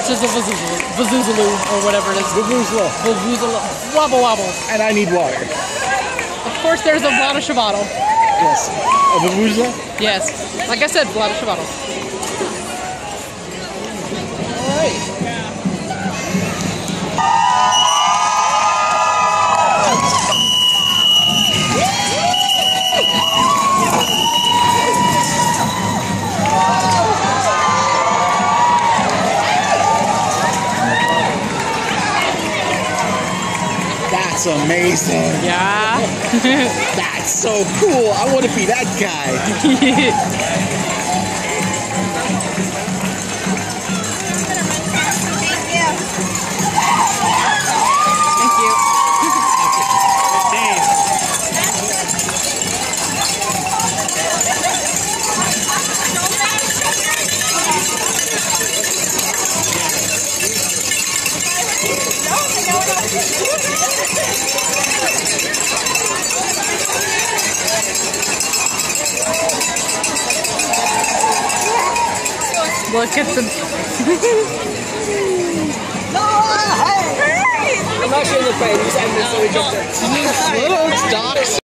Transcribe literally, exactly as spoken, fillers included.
just a Vazuzaloo or whatever it is. Vuvuzela. Vuvuzela. Wobble wobble. And I need water. Of course, there's a Vlada Shavato. Yes. A Vuvuzela? Yes. Like I said, Vlada Shavato. Alright. That's amazing. Yeah. That's so cool. I want to be that guy. Look at the. I'm not sure the fight. I'm just Little docs.